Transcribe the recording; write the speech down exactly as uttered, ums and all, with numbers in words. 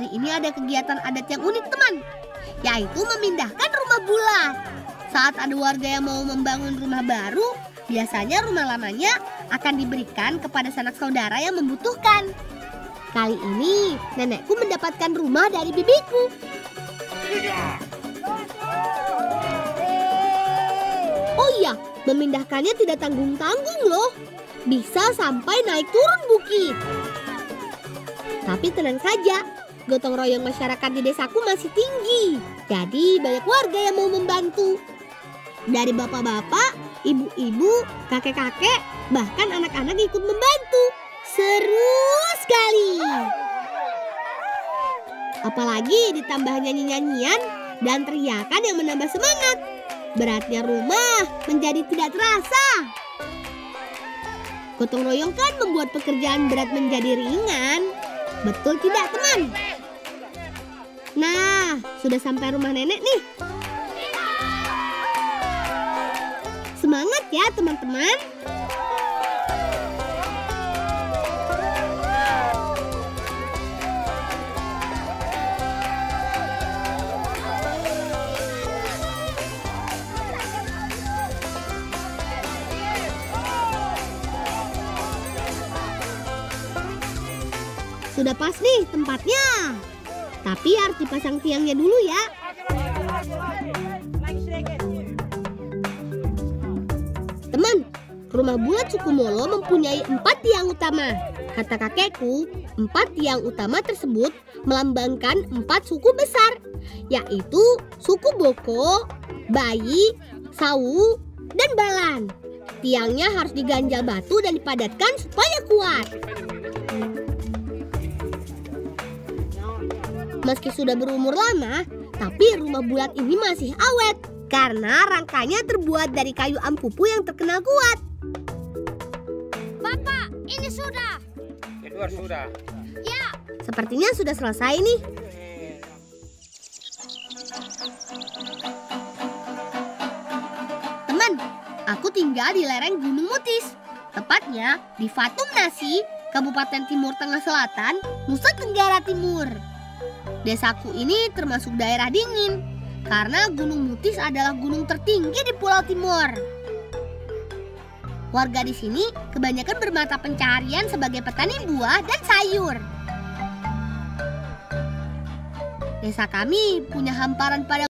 Hari ini ada kegiatan adat yang unik teman, yaitu memindahkan rumah bulat. Saat ada warga yang mau membangun rumah baru, biasanya rumah lamanya akan diberikan kepada sanak saudara yang membutuhkan. Kali ini nenekku mendapatkan rumah dari bibiku. Oh iya, memindahkannya tidak tanggung-tanggung loh. Bisa sampai naik turun bukit. Tapi tenang saja, gotong royong masyarakat di desaku masih tinggi. Jadi banyak warga yang mau membantu. Dari bapak-bapak, ibu-ibu, kakek-kakek, bahkan anak-anak ikut membantu. Seru sekali. Apalagi ditambah nyanyi-nyanyian dan teriakan yang menambah semangat. Beratnya rumah menjadi tidak terasa. Gotong royong kan membuat pekerjaan berat menjadi ringan. Betul tidak teman? Nah, sudah sampai rumah nenek nih. Semangat ya teman-teman. Sudah pas nih tempatnya. Tapi harus dipasang tiangnya dulu ya. Teman, rumah bulat suku Molo mempunyai empat tiang utama. Kata kakekku, empat tiang utama tersebut melambangkan empat suku besar, yaitu suku Boko, Bayi, Sawu, dan Balan. Tiangnya harus diganjal batu dan dipadatkan supaya kuat. Meski sudah berumur lama, tapi rumah bulat ini masih awet karena rangkanya terbuat dari kayu ampupu yang terkenal kuat. Bapak, ini sudah. Kedua sudah. Ya. Sepertinya sudah selesai nih. Teman, aku tinggal di lereng Gunung Mutis. Tepatnya di Fatum Nasi, Kabupaten Timur Tengah Selatan, Nusa Tenggara Timur. Desaku ini termasuk daerah dingin karena Gunung Mutis adalah gunung tertinggi di Pulau Timur. Warga di sini kebanyakan bermata pencaharian sebagai petani buah dan sayur. Desa kami punya hamparan padang